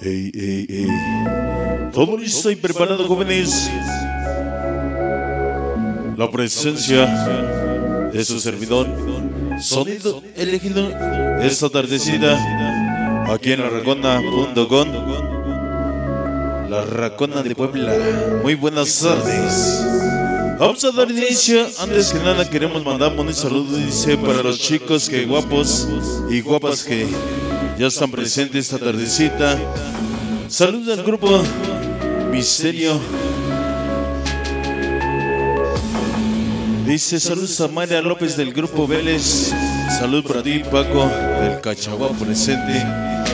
Ey, ey, ey. Todo listo y preparado, jóvenes. La presencia de su servidor. Sonido elegido esta tardecita aquí en larracona.com. La Racona de Puebla. Muy buenas tardes. Vamos a dar inicio. Antes que nada queremos mandar un saludo, dice, para los chicos que guapos y guapas que ya están presentes esta tardecita. Saludos al grupo Misterio. Dice saludos a María López del grupo Vélez. Salud para ti, Paco del Cachaguá presente.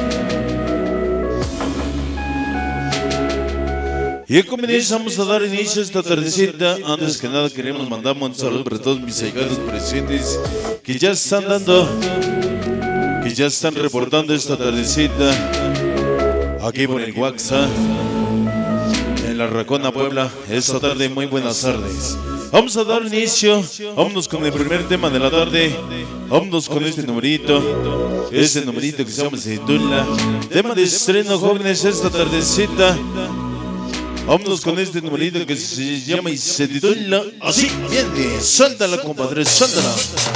Y comenzamos a dar inicio a esta tardecita. Antes que nada queremos mandar un saludo para todos mis allegados presentes que ya están dando, que ya están reportando esta tardecita aquí por el WhatsApp en la Racona Puebla. Esta tarde, muy buenas tardes. Vamos a dar inicio. Vámonos con el primer tema de la tarde. Vámonos con este numerito. Este numerito que se titula tema de estreno, jóvenes, esta tardecita. Vámonos con este numerito que se llama y se titula así. Viene, suéltala, compadre, suéltala.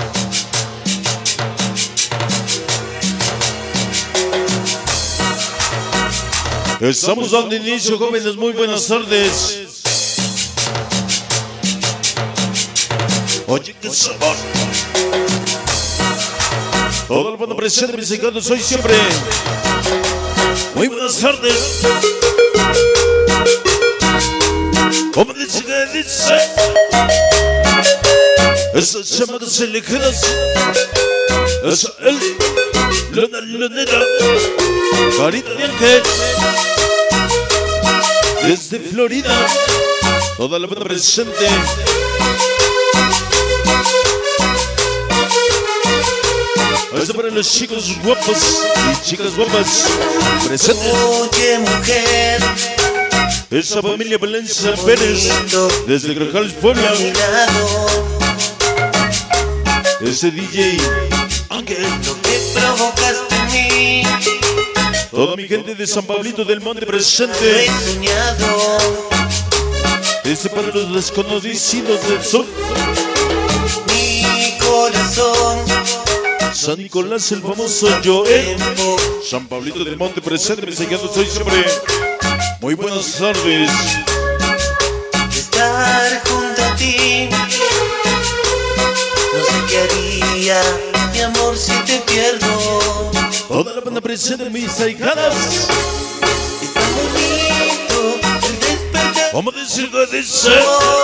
Estamos dando inicio, jóvenes, muy buenas tardes. Oye, qué sabor. Todo el mundo presente, mis allegados, soy siempre. Muy buenas tardes. Como dice que dice, esas llamadas elegidas, esa luna lunera, carita de ángel, desde Florida, toda la banda presente. Esto para los chicos guapos y chicas guapas presentes. Oye, mujer, esa familia Valencia Pérez, desde Grajales, Puebla. Ese DJ Ángel, lo que provocaste en mí, toda mi gente de San Pablito del Monte lo presente. he soñado. Ese para los desconocidos del sur. Mi corazón, San Nicolás el famoso Joel. San Pablito del Monte presente, mis allegados, soy siempre. Muy buenas tardes. estar junto a ti, no sé qué haría, mi amor, si te pierdo. Toda la banda presente, mis allegadas. Es tan bonito el despertar. Vamos a decir que dice.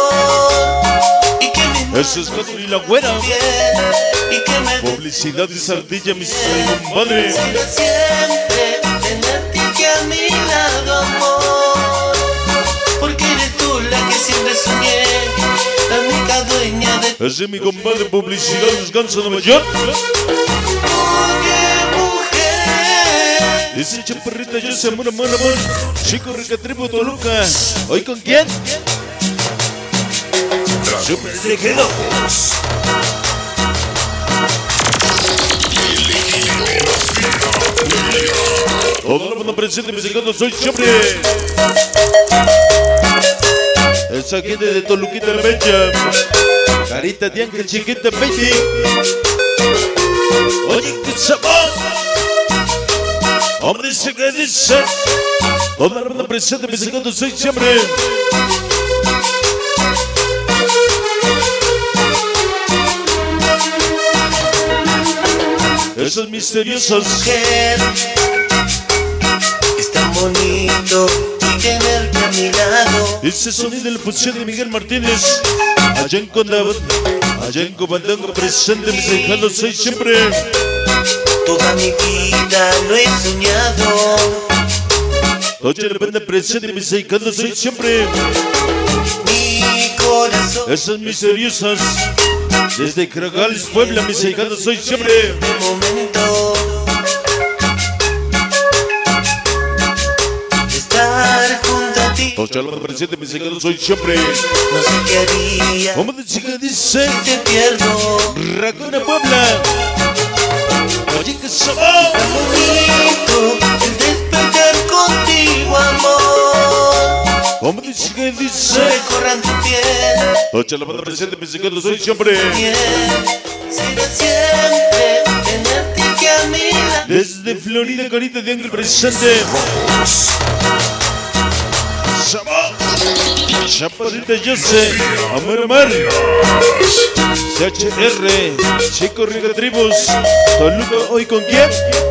Y que mi Eso es Gato y la Güera. y que me Publicidad de Sardilla, mis compadres. deseo siempre tenerte aquí a mi lado, amor, porque eres tú la que siempre soñé, la única dueña de Ese es mi compadre, publicidad, descanso Nueva York. Oye, mujer, Dice chaparrita, yo sé, amor, amor, amor. Chico Ricatripo, Toluca. ¿Hoy con quién? Super elegido. Todo el mundo presente, mis allegados, soy siempre. Esa gente de Toluquita la Bella. Carita de ángel, chiquita, baby. Oye, qué sabor. Hombre, dice que dice. Toda la banda presente, mis allegados, soy siempre. Esas misteriosas. mujer, es tan bonito tenerte a mi lado. Ese sonido de la fusión de Miguel Martínez. Allá en Condado, allá en Comandango presente, mis allegados, soy siempre. Toda mi vida lo he soñado. Toda la banda presente, mis allegados, soy siempre. Mi corazón, Esas misteriosas. Desde Grajales, Puebla, mis allegados, soy siempre. de momento, estar junto a ti, Toda la banda presente, mis allegados, soy siempre. no sé qué haría, Vamos a decir que dice. si te pierdo. Racona, Puebla. Oye, qué sabor. Tan bonito el despertar contigo. dice. recorran tu piel. Ocha la banda presente, mis hijos, soy siempre. Quisiera siempre tenerte aquí a mi lado. Desde Florida, Carita de Ángel presente. Chaparrita Jose, Amar Amar, CHR, Chico Riga Tribus, Toluca, ¿hoy con quién?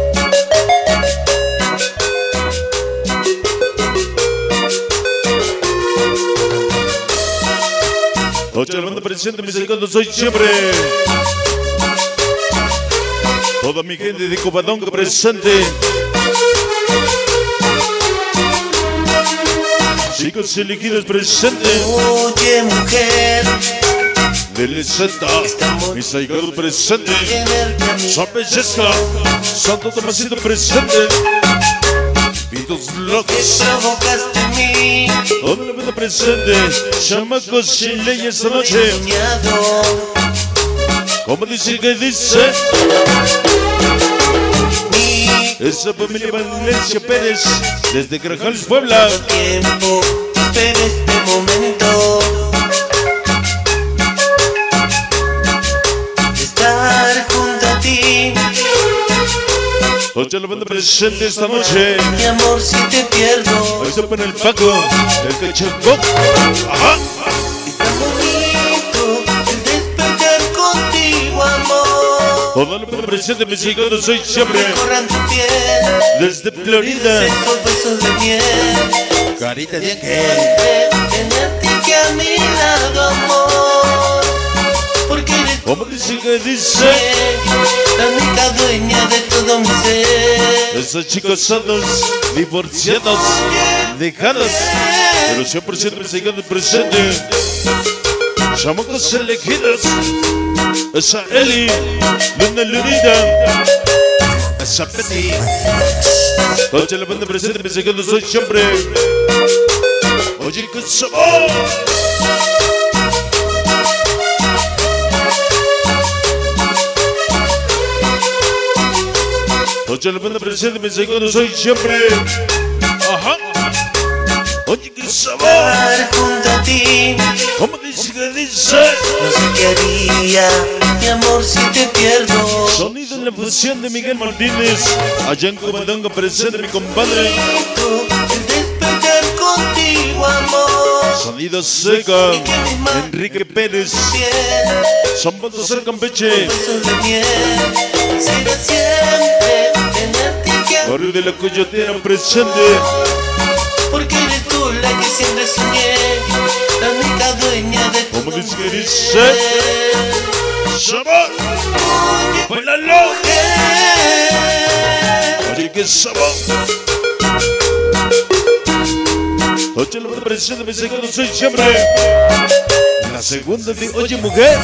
Ocha la banda presente, mis amigos, soy siempre. Toda mi gente de Covadonga presente. Chicos elegidos presentes. Oye, mujer, Del Santa, mis ahijados presentes. tenerte a mi San Bellesca, Santo Tomasito presente. Pitos que locos, provocaste en mí. toda la vida presente. Chamacos sin ley esta noche. Soñado, Como dice que dice. mi Esa familia Valencia Pérez, desde Grajales, Puebla. tiempo, espero este momento. De estar junto a ti, Ocha la banda presente esta noche. mi amor, si te pierdo. Ahí se pone el Paco, el Cachacó. Ajá. Es tan bonito el despertar contigo, amor. Toda la banda presente, mis hijos, soy siempre. Recorran tu piel, Desde Florida. esos besos de miel. Carita de Ángel. Siempre tenerte aquí a mi lado, amor. Porque eres Como dice que dice. la única dueña de todo mi ser. Esos chicos sanos, divorciados, dejados, pero 100% mis hijos presentes. Chamacos elegidos. Esa Eli, Luna Lunita, esa Betty. Oye la banda presente, mis hijos, soy siempre. Oye, qué sabor. Oye la banda presente, mis hijos, soy siempre. Ajá. Oye, qué sabor. Estar junto a ti, ¿Cómo dice que dice? no sé qué haría, mi amor, si te pierdo. Sonido en la fusión de Miguel Martínez. Allá en Covadonga presente mi compadre. El despertar contigo, amor. Sonido seca. Enrique Pérez. Piel, San Baltasar Campeche. besos de miel. Quisiera siempre tenerte aquí a mi Barrio de la Coyotera presente. porque eres tú la que siempre soñé, la única dueña de todo ¿Cómo mi dice que ser. dice? ¡Sabor! Oye, ¡Bailalo! mujer, Oye, qué sabor. Oye, la banda presente, mis hijos, soy siempre. La segunda de Oye, mujer.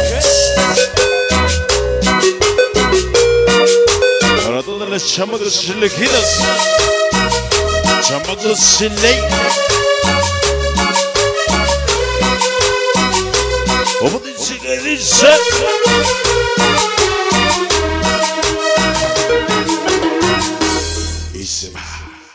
Para todas las chamacas elegidas. Chamacos sin ley. ¿Cómo dice que dice? Y se va.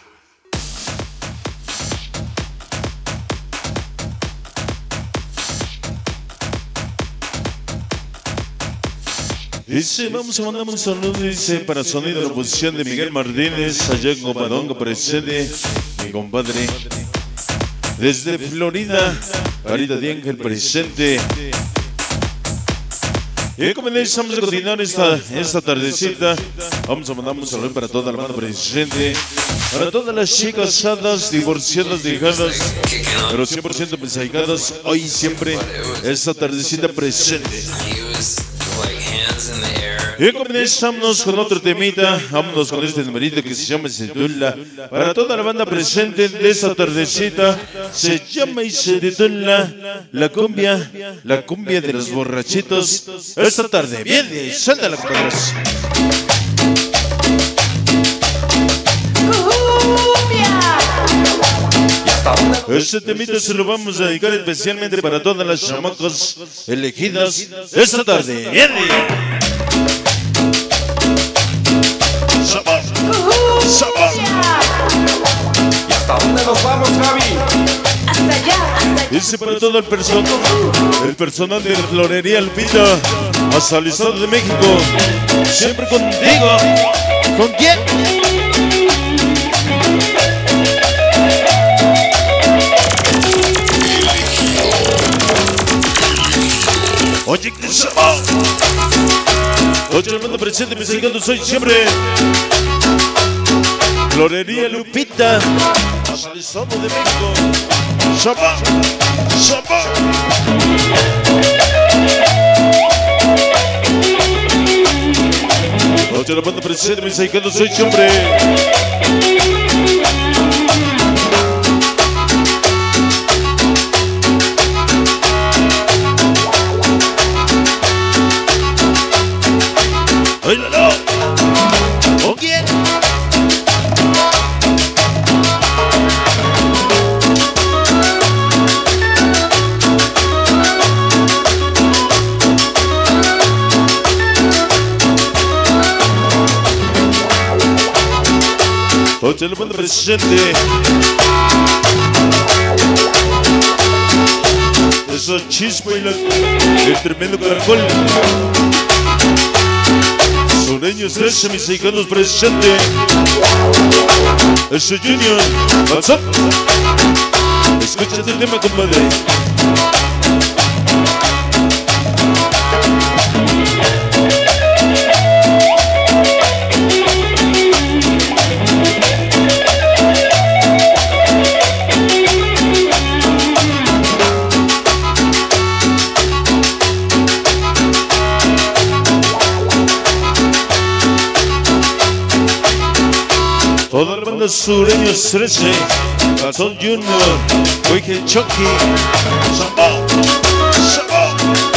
Dice, vamos a mandar un saludo, dice, para sonido de la posición de Miguel Martínez, allá en Covadonga presente, mi compadre. Desde Florida, Carita de Ángel presente. Y comenzamos a continuar esta tardecita. Vamos a mandar un saludo para toda la banda presente, para todas las chicas casadas, divorciadas, dejadas, pero 100% pensadas, hoy y siempre, esta tardecita presente. Y comenzamos con otro temita. Vámonos con este numerito que se llama Se titula. Para toda la banda presente de esta tardecita, se llama y se titula la cumbia de los borrachitos. Esta tarde, bien, suelta la compadres. Este temita se lo vamos a dedicar especialmente para todas las chamacas elegidas esta tarde. Bien. Sabor. Sabor. ¿Y hasta dónde nos vamos, Javi? Hasta allá, hasta allá. Dice para todo el personal de la Florería Lupita, hasta el Estado de México. Siempre contigo. ¿Con quién? Oye, ¿qué se va? Oye, el mundo presente, me seguindo soy siempre. Florería Lupita, hasta el Estado de México. Shabba, Shabba. Oye, la banda presente, me seguindo soy siempre. ¡Óyalo! ¿Con quién? Oye, la banda presente. Esa chispa y el tremendo caracol. Sureños 13, mis mexicanos presente. Ese Junior, what's up? Escúchate el tema, compadre. Toda la banda Sureños 13, Calzón Junior, Wicked Chucky, Shabba, Shabba.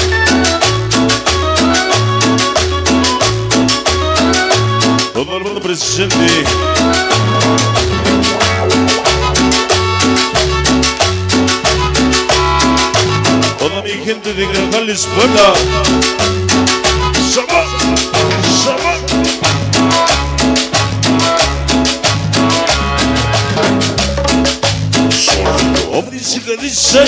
Toda la banda presente. Toda mi gente de Grajales, Puebla. Shabba, Shabba. Dice que dice.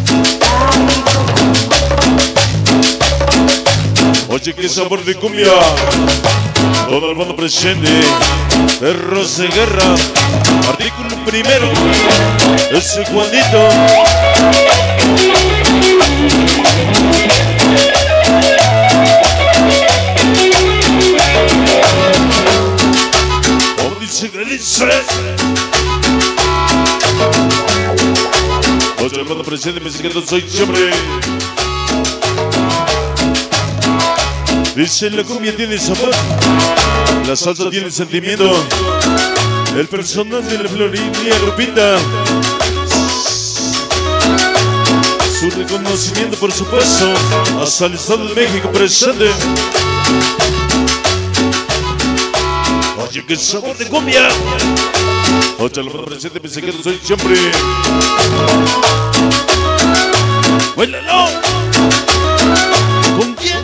Oye, qué sabor de cumbia. Todo el mundo presente. Perros de guerra. Artículo primero. Ese Juanito. Dice que dice. Oye, el mundo presente, me sigue, soy siempre. Dice, la cumbia tiene sabor, la salsa tiene sentimiento. El personal de la Florería Lupita, su reconocimiento, por supuesto, hasta el Estado de México presente. Oye, qué sabor de cumbia. Oye, el mundo presente, me sigue, soy siempre. ¡Bailalo! ¿Con quién?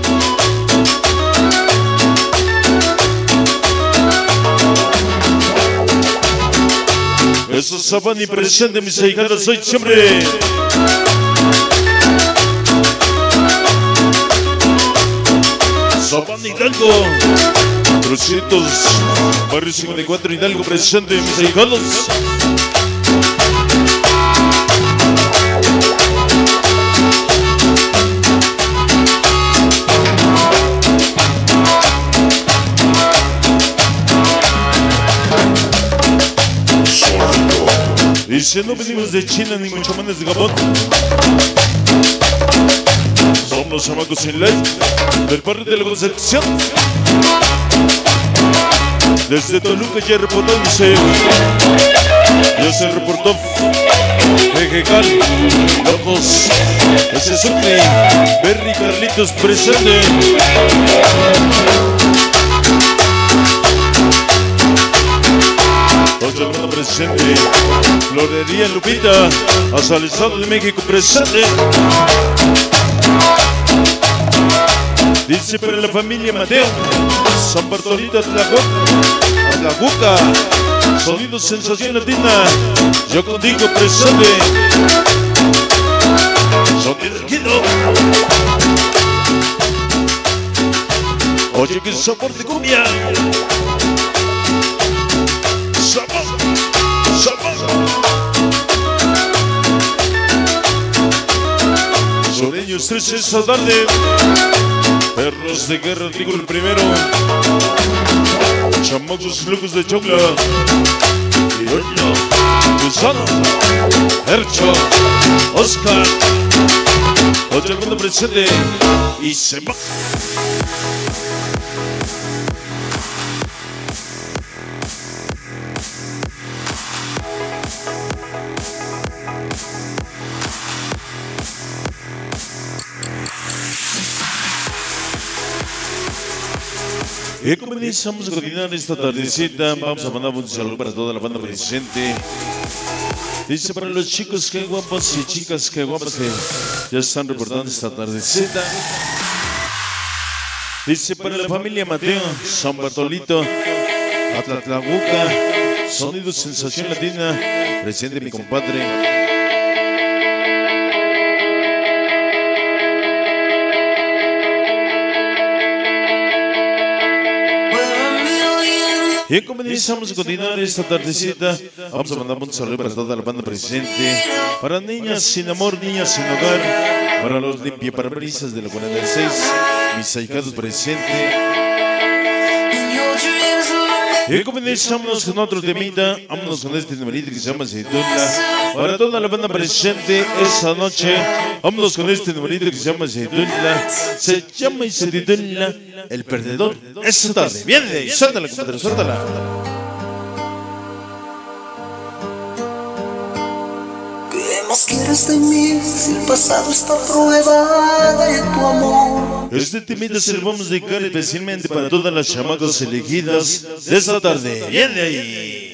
Eso es Sabani presente, mis ahijados, soy siempre. Sabani Hidalgo, 300, barrio 54 Hidalgo presente, mis ahijados. Dice, no venimos de China ni mucho menos de Gabón. Somos los chamacos sin ley del barrio de la Concepción. Desde Toluca ya reportó, dice. Ya se reportó Mejecal, Locos, ese Sucre, Berry Carlitos presente. Otra banda presente, Florería Lupita, hasta el Estado de México presente. Dice para la familia Mateo, San Bartolito Atlahuca, sonido sensación latina, yo contigo presente. Sonido Kido. Oye, que sabor de cumbia. Sabor, sabor. Sureños 13 esta tarde. Perros de guerra, digo el primero. Chamacos locos de chocla. Piroño, Gusano, Hercho, Oscar. Otro mundo presente. Y se va. Y comenzamos a continuar esta tardecita. Vamos a mandar un saludo para toda la banda presente. Dice para los chicos que guapos y chicas que guapas que ya están reportando esta tardecita. Dice para la familia Mateo, San Bartolito, Atlatlahuca, Sonido Sensación Latina, presente mi compadre. Y comenzamos a continuar esta tardecita. Vamos a mandar un saludo para toda la banda presente. Para niñas sin amor, niñas sin hogar. Para los limpiaparabrisas de la 46. Mis ahijados presentes. Y comenzamos con otro temita. Vámonos con este numerito que se llama Aceituna. Para toda la banda presente esta noche. Vámonos con este numerito que se llama Aceituna. Se llama y se titula El Perdedor. Esta tarde. Viene, suéltala, compadre, suéltala. ¿Qué más quieres de mí si el pasado está a prueba de tu amor? Este temita se lo vamos a dedicar especialmente para todas las chamacas elegidas de esta tarde. Viene ahí.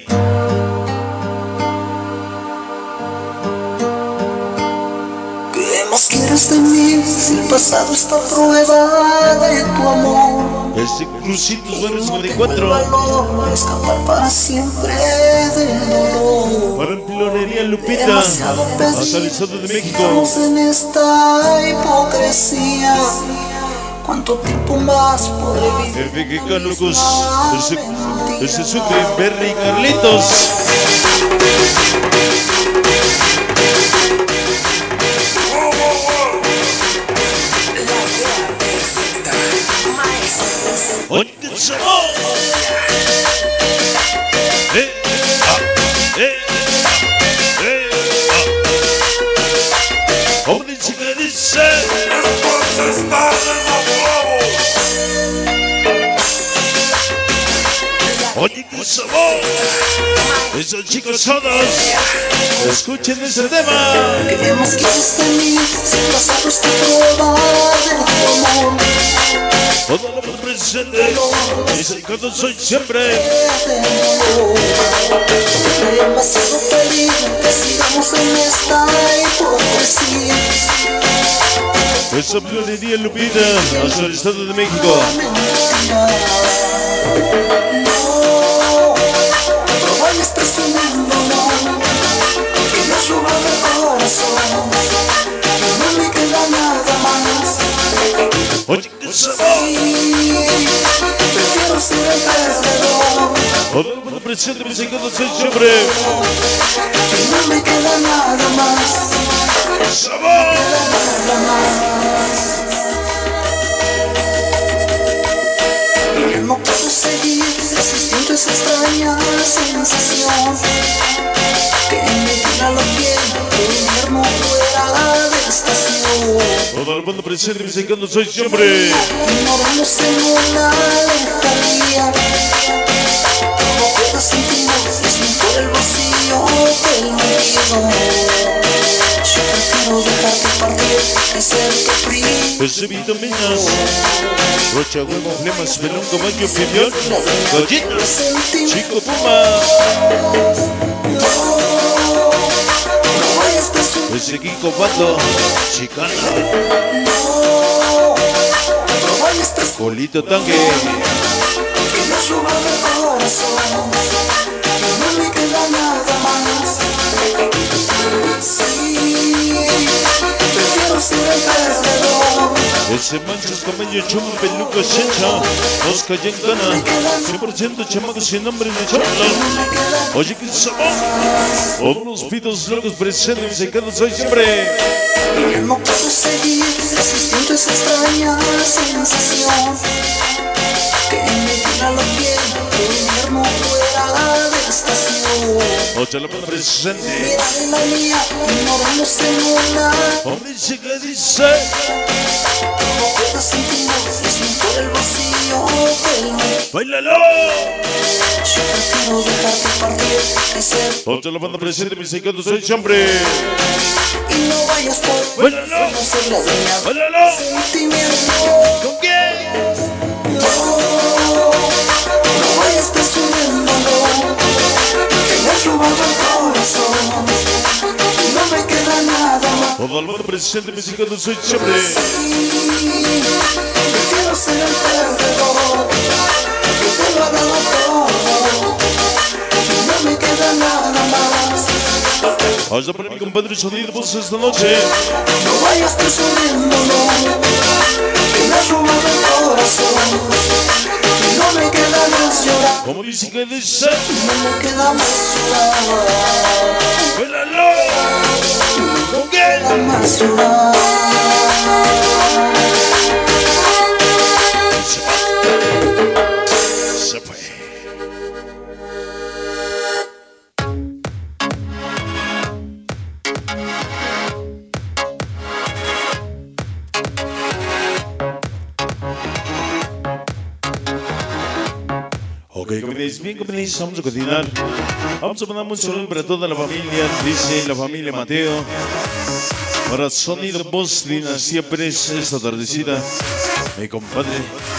¿Qué más quieres de mí si el pasado está a prueba de tu amor? Este Crucitos Buenos 54. Para escapar para siempre del dolor. Para Emplonería Lupita, hasta el Estado de México. Estamos en esta hipocresía. ¿Cuánto tiempo más podré vivir? FGK Locos, ese Sucre, Berry y Carlitos. ¡Oye, qué sabor! ¡Hombre, chica, dice! ¡Entonces está ¡oye, qué sabor! Esos chicos solos, escuchen ese tema. ¿Qué más quieres de mí si el pasado está a prueba de tu amor? Todo lo más presente, y cuando soy siempre. Demasiado peligro que sigamos en esta hipocresía. Esa Emplonería Lupita, hasta el Estado de México. No, no vayas presumiendo, no, que me has robado el corazón. No me queda nada más. Oye, qué sabor. Prefiero ser el perdedor. Todo lo más presente, mis hijos, soy siempre. No me queda nada más. ¡Sabor! Nada más. Ya no puedo seguir resistiendo esa extraña sensación que me tira la piel de invierno fuera de estación. Todo el mundo presente, mis hijos, soy siempre. Ignoramos en una lejanía. No puedo sentirnos es por el vacío del olvido. Yo prefiero dejarte partir que hacerte frío. Ese vitaminas, rocha, huevo, flemas, pelón, caballo, piñón, gallinas, chico puma. No vayas presumiendo. Ese Kiko Bando, chicana, No vayas presumiendo. Colito Tanque. Que me has robado el corazón. No me queda nada más. Sí, prefiero ser José Manchas, Camello, Chumbo, Peluco, Chencha, Oscar Yancana, 100% chamacos sin nombre de Chapla. Oye, que sabor. Todos los pitos locos presentes y cada soy siempre. Y no puedo seguir resistiendo esa extraña sensación que me tira los pies de invierno fuera de estación. Oye, la banda presente. Mira de la mía, ignoramos en una. Hombre, dice que dice. No puedo sentirnos, es por el vacío del mar. ¡Báilalo! Yo prefiero dejarte partir que ser. Oye, la banda presente, mis secretos soy siempre. Y no vayas por ¡Báilalo! no ser la dueña ¡Báilalo! sentimiento. ¿Con quién? No vayas presumiéndolo, que me has robado el corazón y no me queda nada más. Todo el mundo presente, mis secretos soy siempre. Sí, prefiero ser el perdedor, que te lo ha dado todo y no me queda nada más. Allá para mi compadre Sonido Voz esta noche. No vayas presumiéndolo, que me has robado el corazón y no me queda más llorar. Como dice que dice. No me queda más llorar. ¡Báilalo! ¿Con quién? Nada más llorar. Se fue. Ok, comienza bien, comienza, vamos a continuar. Vamos a mandar un saludo para toda la familia, dice la familia Mateo. Para Sonido Voz, Dinastía Pérez, esta tardecita, mi compadre.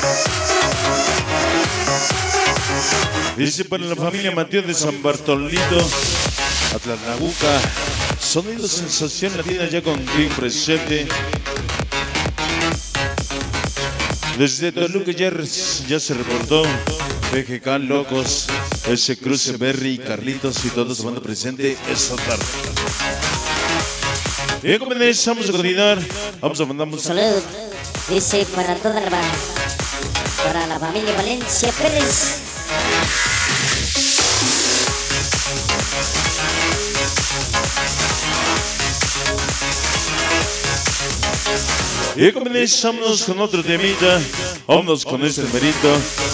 Dice para la familia Mateo de San Bartolito, Atlanaguca. Sonido Sensación Latina ya con Green presente. Desde Toluca ya se reportó PGK Locos, ese Cruce Berry y Carlitos y todos tomando presente esta tarde. Bien, comenzamos a continuar. Vamos a mandar un saludo. Salud, dice para toda para la familia Valencia Pérez. Y comenzamos con otro temita. Vámonos con este numerito.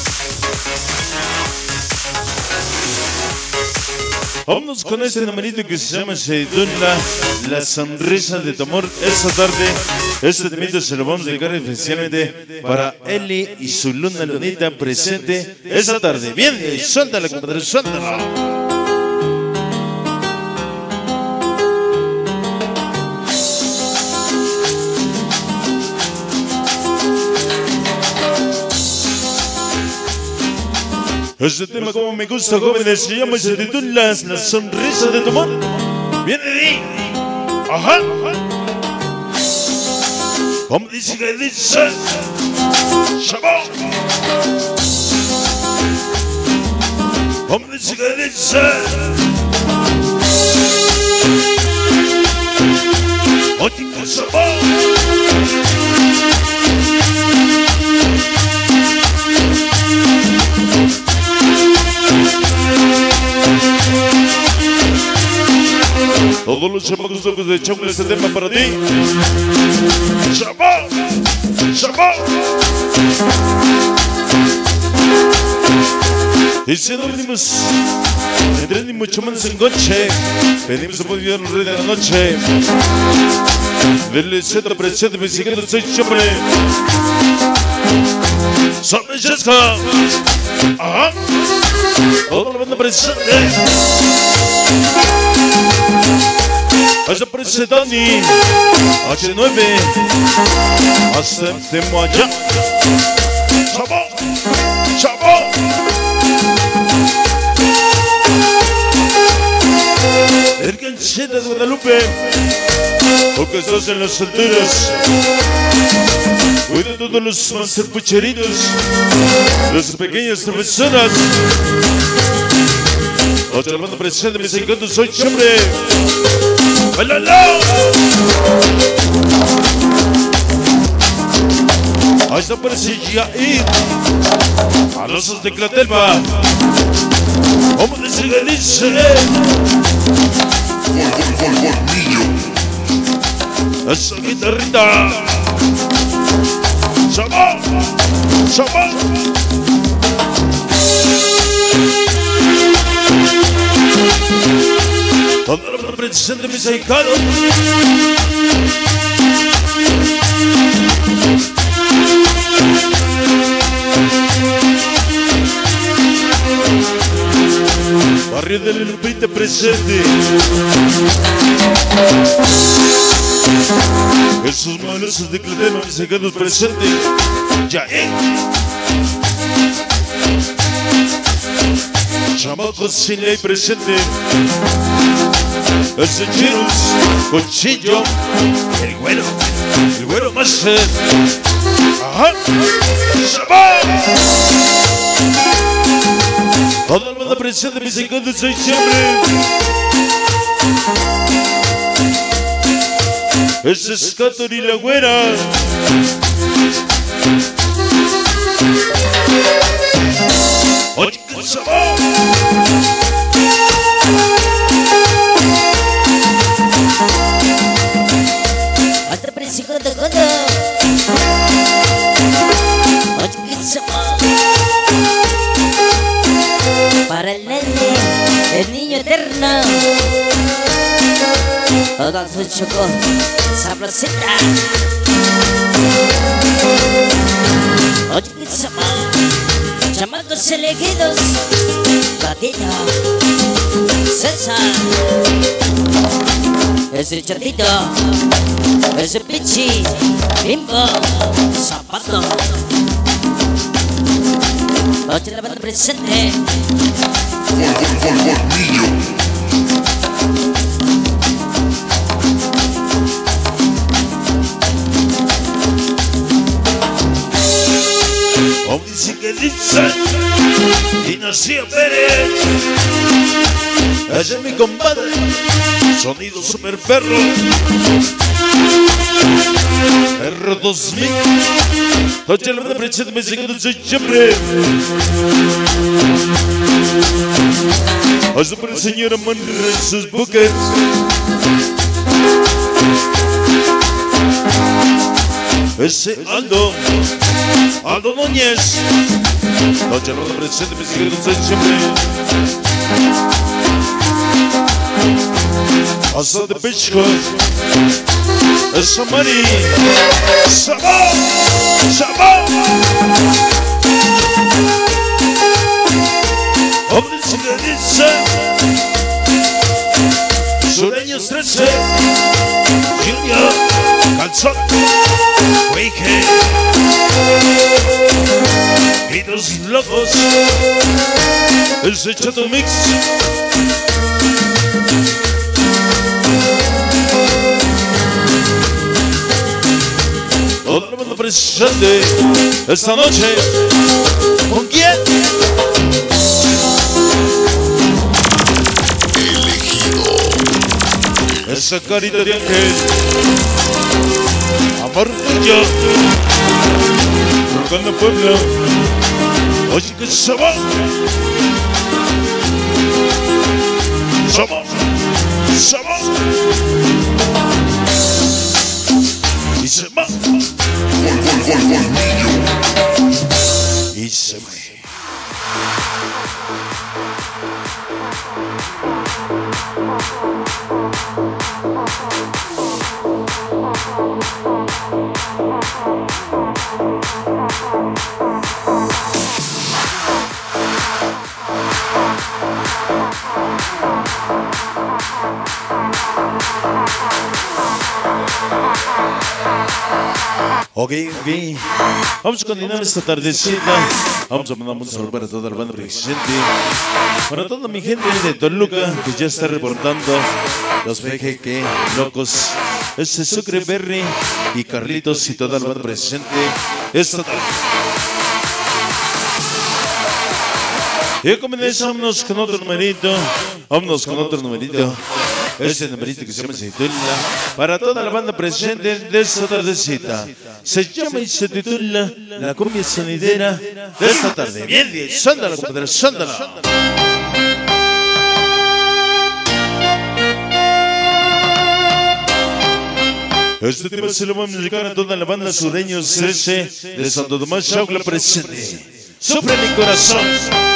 Vámonos con este numerito que se llama Seidunla, la sonrisa de tu amor. Esta tarde, este temita se lo vamos a dedicar especialmente para Eli y su luna lunita presente esta tarde. Bien, suéltala, compadre, suéltala. Este tema como me gusta, jóvenes, se llama y se titula La sonrisa de tu amor. Viene de ahí. Ajá. Como dice que dice. Chabón. Como dice que dice. Oye, que chabón. Todos los chamacos locos de Chapla, este tema para ti. ¡Chabón! ¡Chabón! Y si no venimos, entre ni mucho más en coche, venimos a poder al rey de la noche. Del centro presente, mi secreto soy siempre. Soy Jessica. Ajá. Toda la banda presente. Allá aparece Dani, H9, hacemos allá. Chabón, chabón. El gancheta de Guadalupe, porque estás en las alturas. Cuida todos los manserpucheritos, las pequeñas travesuras. Otra banda presente, mis encantos, soy siempre. ¡Bailalo! Ahí está Presilla y a los de Clatelva. ¿Cómo dice que dice? Esa guitarrita. ¡Sabá! ¡Sabá! Toda la banda presente, mis ahijados. Barrio del Lupita presente. Esos malos de Clatelva, mis ahijados presentes. Ya, chamacos sin ley presente. Ese Chirus, Cuchillo, el güero más. Ajá, ¡Sabá! Toda la banda presente, mis hijos de 6 de diciembre. Ese es Cator y la güera. Oye, ¡Sabá! Hasta principio de cuando. Oye, ¡Sabá! Para el nene, el niño eterno. Toda su choco, sabrosita. Oye, ¡Sabá! Chamacos elegidos, Patito, César, ese Chatito, ese Pichi, Bimbo, Zapato. Oye, la banda presente. Como dice que dice Dinastía Pérez. Ese es mi compadre. Sonido super perro. Perro 2000. Oye, la banda presente, me sigue de siempre. Hasta para el señor Manre sus buques. Ese Aldo Núñez. Noche no presente, me sigue siempre. Hasta de Pichco. Esa Mari. ¡Sabá! ¡Sabá! Hombre, si le dice Sureños 13 Junior Calzón Wake Gritos locos ese Chato Mix. Todo el mundo presente esta noche. ¿Con quién? Esa carita de ángel, amor tuyo, rogando pueblo. Oye, que se va, se va, se va, y se va, y se va. Ok, vamos a continuar esta tardecita. Vamos a mandar un saludo para toda la banda presente, para toda mi gente de Toluca que ya está reportando, los BGK locos, ese Sucre Berry y Carlitos y toda la banda presente esta tarde. Y comenzamos con otro numerito. Vámonos con otro numerito. Este numerito que se titula para toda la banda presente de esta tardecita. Se llama y se titula La cumbia sonidera de esta tarde. Bien, bien, sándala, compadre, sándala. Este tema se lo vamos a dedicar a toda la banda sureños CC de Santo Tomás Chaucla presente. Sufre mi corazón.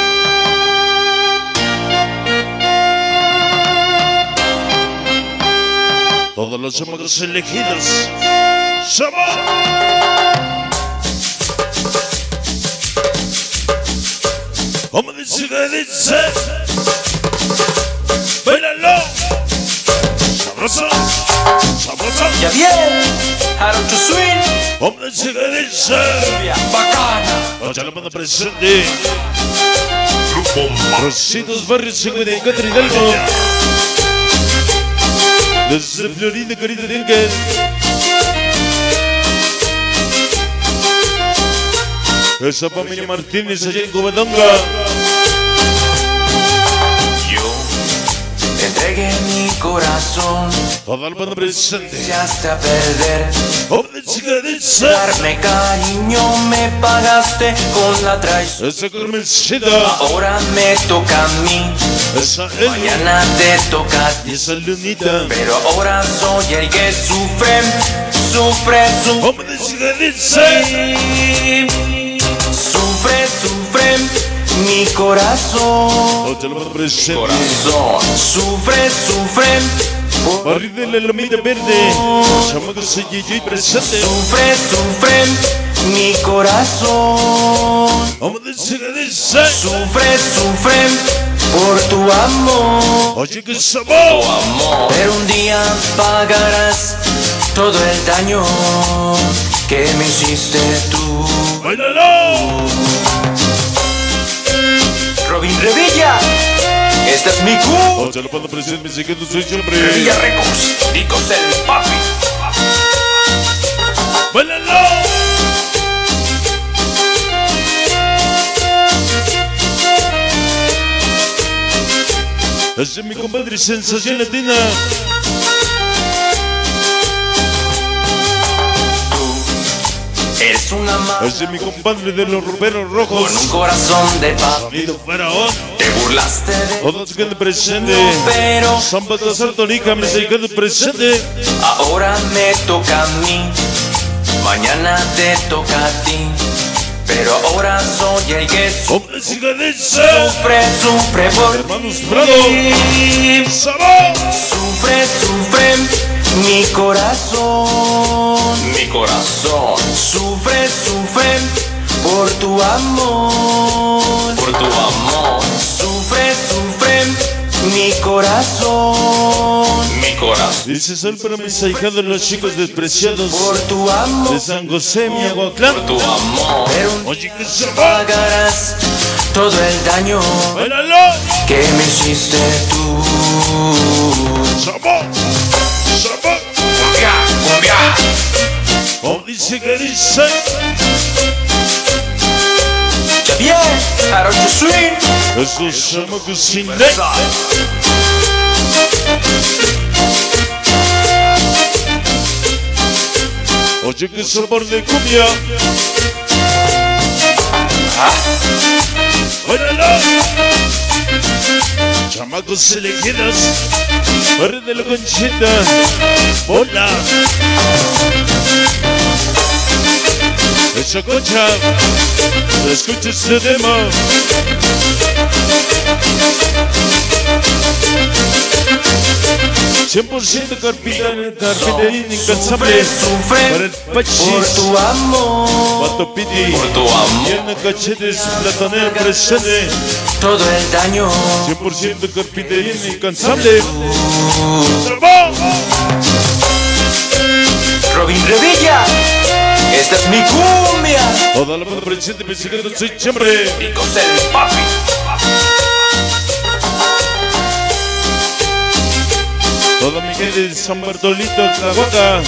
Todos los chamacos elegidos somos. Como dice, bailalo. Sabroso, sabroso. Ya bien, Harold Swing. Como dice, Bacana. oye la banda presente. Rositos Barrios 54 Hidalgo. Desde Florida, querida Dengue. Esa familia Martínez allá en Covadonga. Yo te entregué mi corazón. Toda la banda presente. Echaste a perder. Esa Darme cariño me pagaste con la traición. Carmencita. Ahora me toca a mí. Esa Eli. Mañana te toca a ti. Y esa Lunita. Pero ahora soy el que sufre, sufre, Como sufre. dice, Sufre, sufre mi corazón. oye la banda presente. Corazón. Sufre, sufre. Barrio de la Lomita Verde. Chamacos y presente. Sufre, sufre mi corazón. Como dice, Sufre, sufre por tu amor. oye que sabor. Amor. Pero un día pagarás todo el daño que me hiciste tú. Bailalo. Robin Revilla, esta es mi Q. Oye la banda presente, me sigue tu soy siempre. Revilla Records, Nicos el papi. Bailalo. Ese es mi compadre Sensación Latina. Eres una madre Ese es mi compadre de los roperos rojos. con un corazón de paz. Sonido faraón. Te burlaste de Todos que presente. pero San Baltasar Tonica, me sigue presente. ahora me toca a mí. Mañana te toca a ti. Pero ahora soy el que Como dice, sufre, sufre por hermanos Prado. ti. Sabor. Sufre, sufre mi corazón. Mi corazón. Sufre, sufre por tu amor. Por tu amor. Sufre, sufre mi corazón. Mi corazón. Dice Sol para mis ahijados, los chicos despreciados Por tu amor. de San José, mi Aguaclán. Por tu amor. Pero un Oye que sabor. pagarás todo el daño Bailalo. que me hiciste tú. Sabor. Sabor. Cumbia, cumbia. Como dice que dice. Ya bien, Harold Swing. Esos chamacos sin ley. Oye que sabor de cumbia. Bailalo. Chamacos elegidos. Barrio de la Conchita. Hola. Esa concha. Escucha este tema. $100% carpintería incansable. Sufre, Para el por Pachis. tu amor. Pato Piti. Por tu amor. Tiene cachetes platanero presente. Todo el daño 100% carpintería incansable. ¡Bravo! Robin Revilla, esta es mi cumbia. Toda la banda presente, me sigue soy siempre. Nicos el papi. Toda mi gente de San Bartolito, Tlahuaca.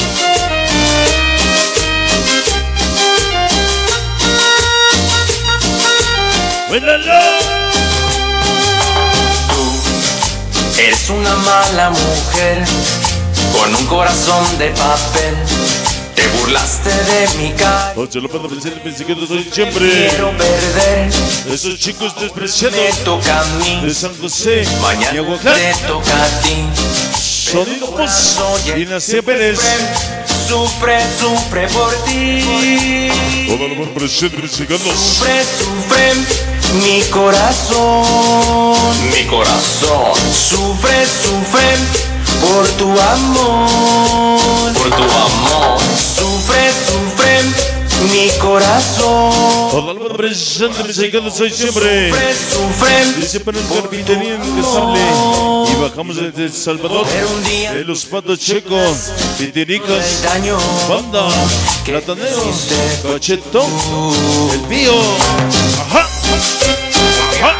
¡Bailalo! Tú eres una mala mujer con un corazón de papel. Te burlaste de mi cara. Oye, lo puedo pensar, pensé que no soy siempre. Quiero perder. Esos chicos despreciados Me toca a mí. de San José y Mañana Aguacán. te toca a ti. Sonido Pus y Nacia Pérez. Sufre, sufre por ti. Todo el amor presente, mexicanos. Sufre, sufre mi corazón. Mi corazón. Sufre, sufre por tu amor. Por tu amor. Sufre, sufre mi corazón. Todo el amor presente, mexicanos, soy siempre. Sufre, sufre. Dice para el carpintería incansable. Y bajamos desde El Salvador. Pero un día De los patos checos, pitiricas, el daño banda, que platanero, hiciste cachetón, el pío. Ajá, ajá.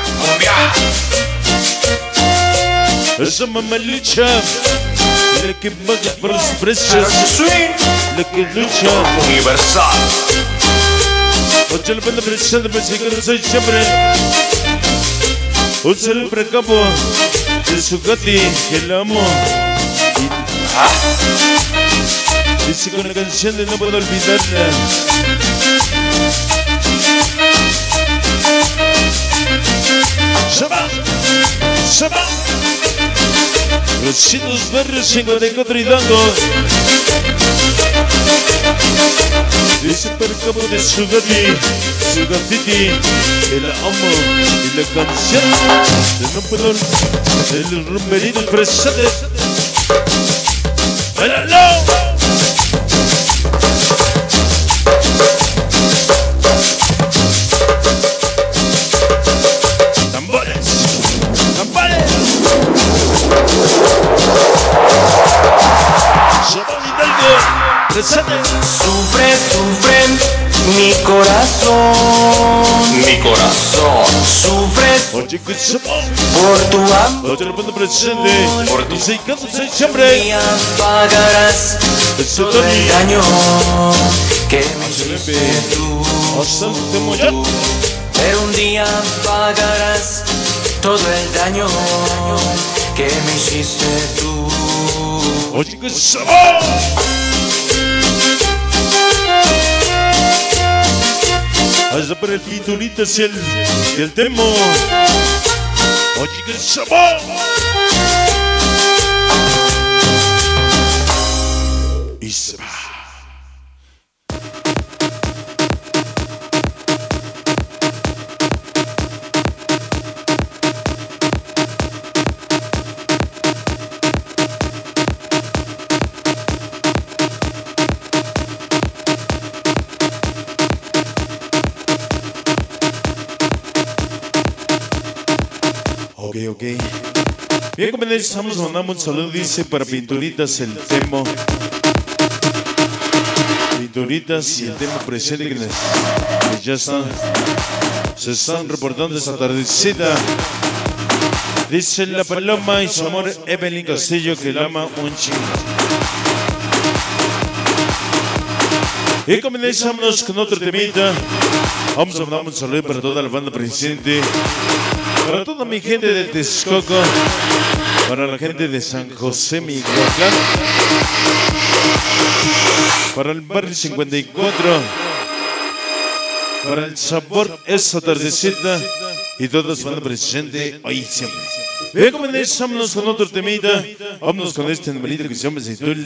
Esa mamalucha, la que paga por los precios, la que lucha. universal. Oye, la banda presente, mexicano, soy siempre. Un saludo para el campo de su gati, que la amo. Dice con la canción de No Puedo Olvidarla. Shabba, Shabba. Rositos Barrios 54 Hidalgo. Dice para el campo de su gati, su gatiti, que la amo. Y la canción de No Puedo Olvidarla, el rumberito presente. ¡Bailalo! ¡Tambores! ¡Tambores! ¡Shabba Hidalgo! ¡Presente! Sufre, sufre mi corazón. Mi corazón. Sufre Oye, que Shabba. por tu amor. Oye, lo pongo presente. Por ti se cansa, soy siempre. Y pagarás Ese todo el Tony. daño que me hiciste tú. Hasta el último ya. Pero un día pagarás todo el daño que me hiciste tú. Oye, que Shabba. Allá para el Pitunitas y el Temo. Oye, que Shabba. Y se va. Ok. Bien, comenzamos, mandamos un saludo, dice, para Pinturitas el Temo. Pinturitas y el Temo presente que ya están, se están reportando esta tardecita. Dice la Paloma y su amor Evelyn Castillo, que la ama un chingo. Y comenzamos con otro temita. Vamos a mandar un saludo para toda la banda presente. Para toda mi gente de Texcoco, para la gente de San José, Michoacán, para el barrio 54, para el sabor esta tardecita y todos van a presente hoy siempre. Bien, comenzamos con otro temita. Vámonos con este numerito que se llama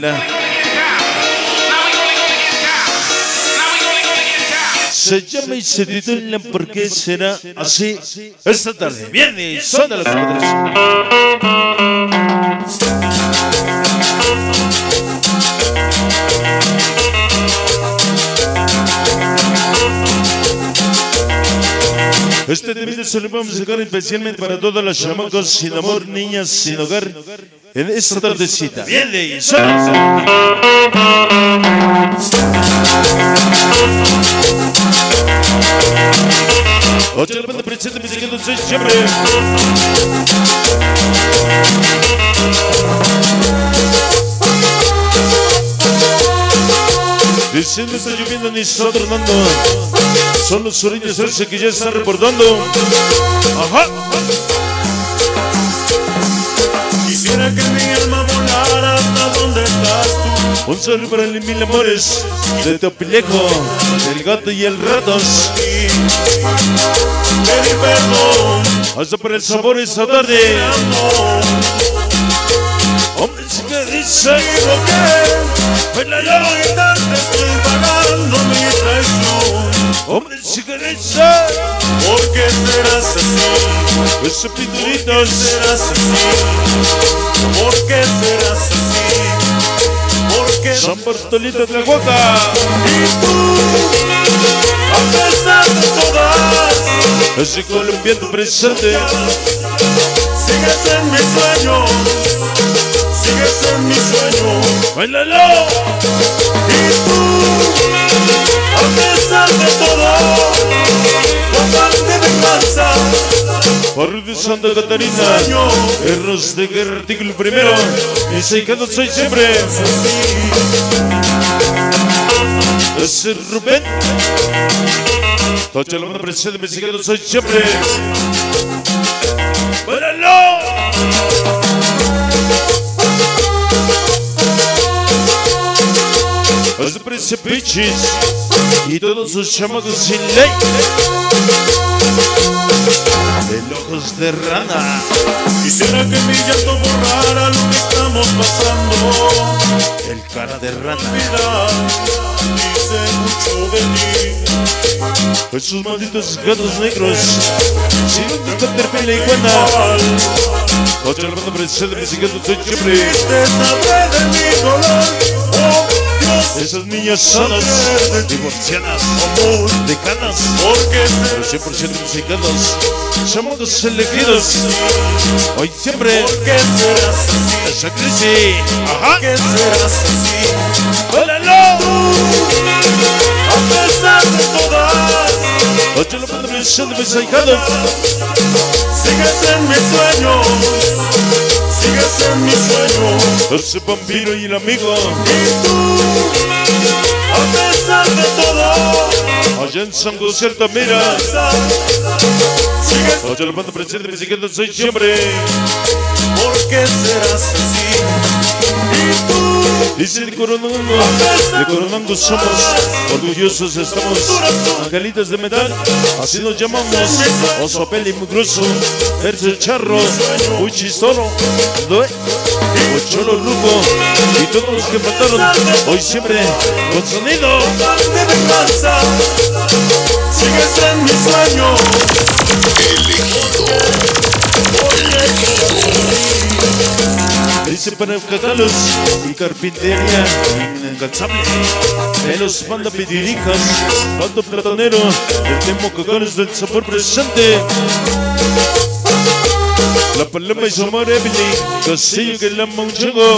se llama y se titula ¿Por qué será así? Esta tarde viene y son de las 4. Este temita se lo vamos a sacar especialmente para todas las chamacos sin amor, niñas sin hogar, en esta tardecita. Viene y son. Oye, la banda presente, me sigue soy siempre. Diciendo está lloviendo ni está tornando. Son los sureños ese que ya están reportando. Ajá. Quisiera Quisiera que mi alma volara hasta donde estás tú. Un saludo para el mil amores de Topilejo, el gato y el ratos. Pedir perdón, Hasta para el sabor esta tarde. amor. Hombre, si me dice, Me equivoqué, bailalo. y te estoy pagando mi traición. Hombre, si me dice, ¿Por qué serás así? ese ¿Por qué pinturitos. serás así? ¿Por qué serás así? ¿Por qué San Bartolito de la Guaca. Y tú, a pesar de todas, Ese colombiano presente. sigues en mi sueño, sigues en mi sueño. Bailalo. Y tú, a pesar de todo, tu afán de venganza, Barrio de Santa Catarina. Erros de guerra, artículo primero. Y Seicado soy siempre. Ese Rubén. Tocha la banda presente, me Seicado soy siempre. ¡Bailalo! Ese Precipiches. Y todos sus chamacos sin ley. De ojos de rana. Quisiera que mi llanto borrara lo que estamos pasando. El cara de rana. Mira, dice mucho de ti. Esos malditos gatos negros. Si no te caterpillar la iguana. Ocho la banda presente, me sigue soy siempre. Te sabré de mi dolor. Oh, Dios, Esas niñas sanas, divorciadas, amor, decanas, porque pero 100% musicados, somos elegidos. Hoy siempre, ¿Qué serás así? esa crisis. Ajá. ¿Qué serás así? ¡Bailalo! A pesar de todas, Ocho la banda presente, me Seicado. sigues en mi sueño, sigues en mi sueño. Ese vampiro y el amigo. Y tú, a pesar de todo, Allá en San José Altamira. sigues. Ocho la banda presente, me sigue soy siempre. ¿Por qué serás así? Y tú, Dice de coronando somos, orgullosos estamos, angelitos de metal, así nos llamamos, oso peli mugroso, verso charro, muy chistoro, doe, cholo luco, y todos los que mataron, hoy siempre con sonido. de venganza, sigues en mi sueño. Dice para cacalos y carpintería incansable. De los manda pidirijas, bando platanero, el tema cacalos del sabor presente. La paloma y su amor Emily, Castillo que la maunchego.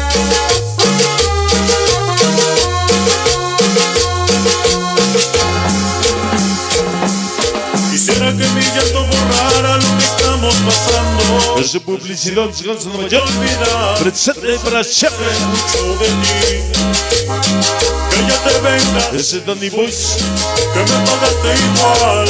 Quisiera que mi llanto borrara lo que estamos pasando. Esa publicidad se cansa de mayor. Olvidar Presente para siempre. mucho de ti. Que ya te venga, Ese Danny Boys. que me pagaste igual.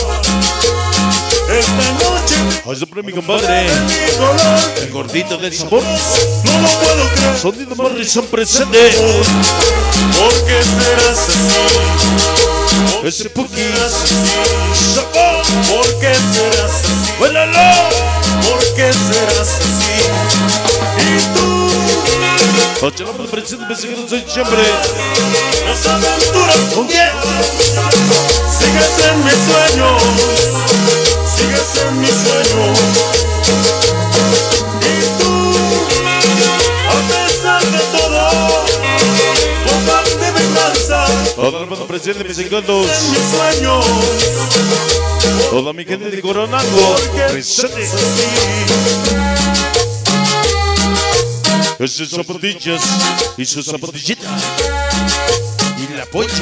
Esta noche Hasta para mi compadre, de mi dolor, el gordito del sabor. no lo puedo creer. Sonido Morrison presente. ¿Por qué serás así? Ese Puki. Serás así. Sabor. ¿Por qué serás así? ¡Bailalo! ¿Por qué serás así? Y tú, Ocho la presente, me sigue soy siempre. las aventuras, ¿Con quién? sigues en mi sueño, sigues en mi sueño. Y tú, a pesar de todo, tu afán de venganza, Toda la banda presente, me sigue en mi sueño. Toda mi gente de Coronango presente. Esas zapatillas y sus zapatillitas. Y la pollo.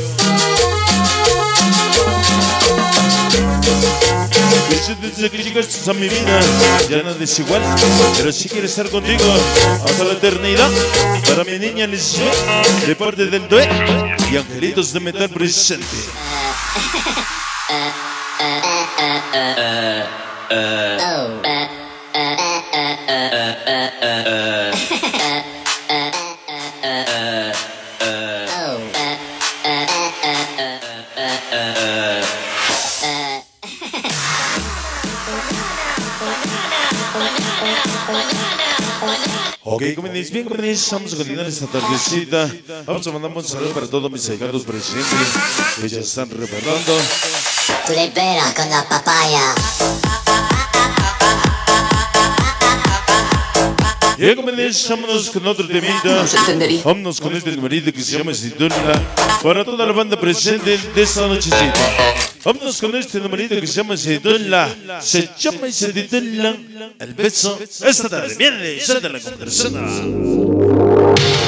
Desde que llegaste a mi vida, ya nada es igual, pero sí quiero estar contigo hasta la eternidad. Para mi niña Lisbeth, de parte del Due y Angelitos de Metal presente. Oh. Ok, bien, comenzamos a continuar esta tardecita. Vamos a mandar un saludo para todos mis allegados presentes que ya están reparando. Tú le peras con la papaya. Bien, vámonos con otro temita. Vámonos con este numerito que se llama Citula. Para toda la banda presente de esta nochecita. Vámonos con este numerito que se llama Citula. Se llama y se titula El beso. Esta tarde viene, sale la conversación.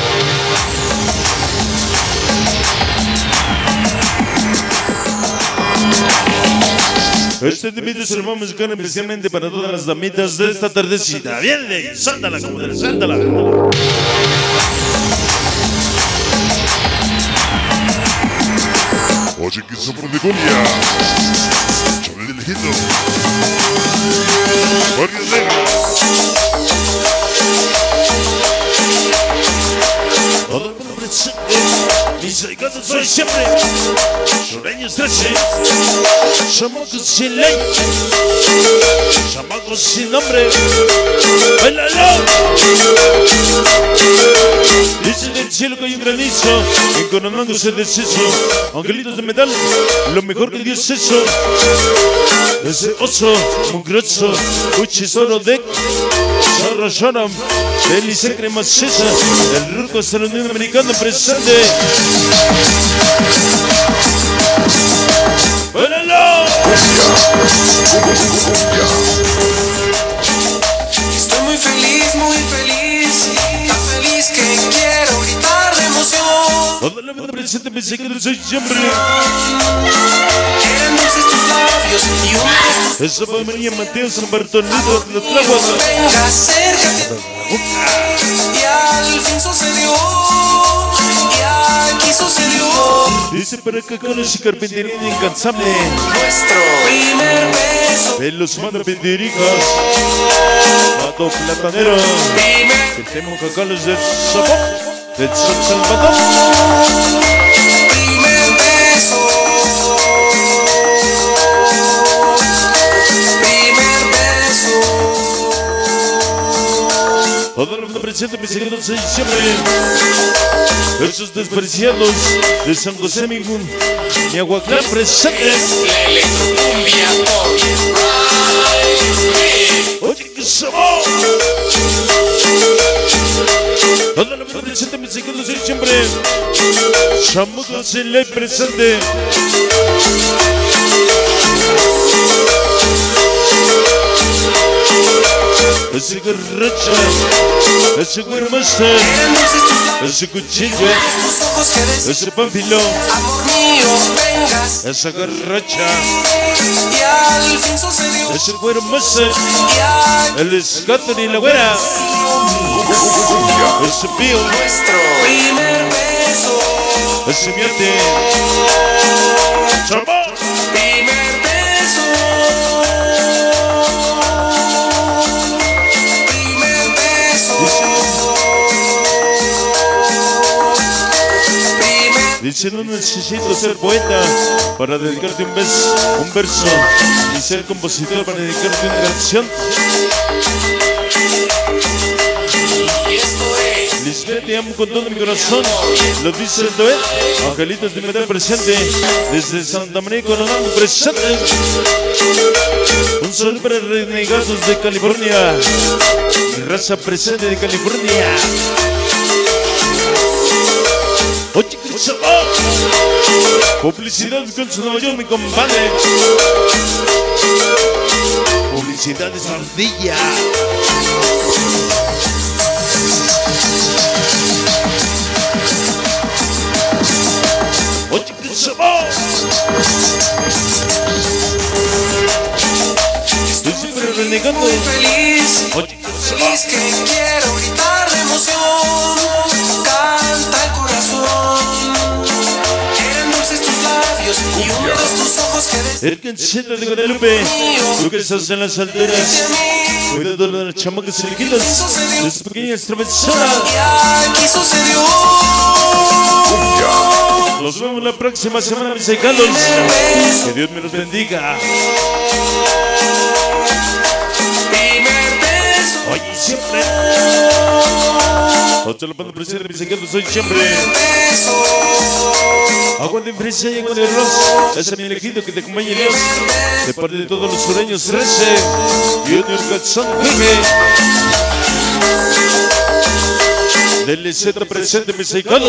Este temita se lo vamos a buscar especialmente para todas las damitas de esta tardecita. Viene, sándala, comadre, sándala. Oye, que sopro de cumbia. Chale del hito. Barrio Negro. Todo el mundo presente. Mis allegados soy siempre. Sureños 13. Chamacos sin ley. Chamacos sin nombre. ¡Bailalo! Dice del cielo que hay un granizo. En Coronango se deshizo. Angelitos de metal. Lo mejor que Dios es eso. Ese oso, mugroso, uchisoro de Zorro Shoram, Belice crema cesa, el ruco hasta la Unión Americana presente. ¡Báilalo! Estoy muy feliz, tan feliz que quiero gritar de emoción. Toda la vida presente me sé que no soy siempre. Eran dulces tus labios y húmedos tus Eso fue María Mateo San Bartolito de la Tláhuac. venga, acércate. Y al fin sucedió, y aquí sucedió. Dice para que conoce carpintería incansable. Nuestro primer beso. De los mandapendericas. Pato platanero. El tema cacalos del Sabor. Del San Salvador. Primer beso. Primer beso. Todo el mundo presente, mis seguidores siempre. Versos despreciados de San José Migún. Mi Aguaclán presente. Oye, qué sabor. Todo el mundo presente, mis seguidores siempre. Chamacos en ley presente. Ese garracha, ese guarmaster, ese cuchillo, ese panfilo, Amor mío, vengas. esa garracha, Y al fin sucedió. ese guarmaster, Y aquí el escato y la güera, ese pío, nuestro primer beso. ese miate, chamo, Primer beso. Primer beso. Primer dice no necesito ser poeta para dedicarte un verso, ni ser compositor para dedicarte una canción. y esto es Lisbeth, te amo con todo mi corazón. Lo dice el Doet. Angelitos de metal presente. Desde Santa María Coronado presente. Un saludo para renegados de California. Mi raza presente de California. Oye, qué sabor. Publicidad con su Nueva York, mi compadre. Publicidad de Sardilla. Oye, qué sabor. Estoy siempre renegando. muy feliz. Oye, qué sabor. Feliz que quiero gritar de emoción. Canta el corazón. Eran dulces tus labios y húmedos tus ojos que El canceta de Guadalupe, tú que estás en las alturas, cuidado de las chamacas elegidas, las pequeñas travesuras. Aquí sucedió. Nos vemos la próxima semana, mis aicalos. Que Dios me los bendiga. Oye, siempre. Ocho la banda presente, mis aicalos, soy siempre. Agua de fresa y agua de arroz. Ese es mi elegido, que te acompañe Dios. De parte de todos los sureños, 13. Junior Gatzón, Juegue. Del Z presente, mis aicalos.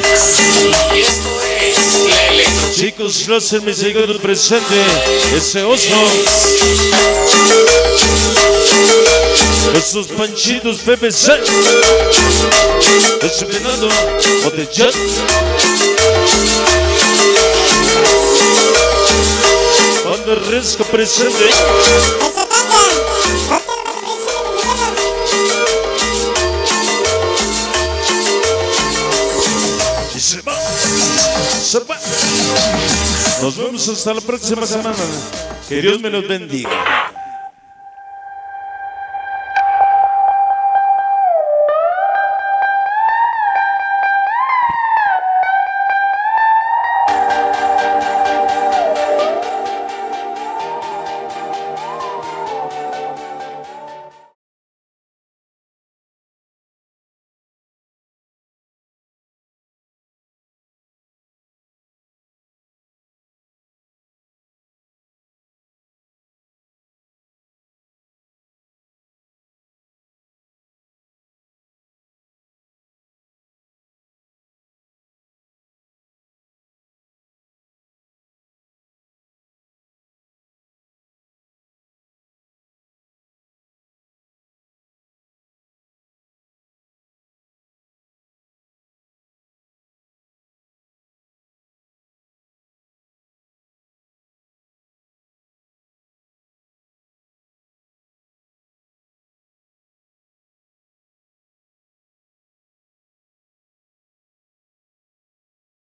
Chicos, Loser, mis aicalos presente. Ese oso. Esos panchitos, PPC. Ese venado, botellón. Banda Resca presente. Y se va. Se va. Nos vemos hasta la próxima semana. Que Dios me los bendiga.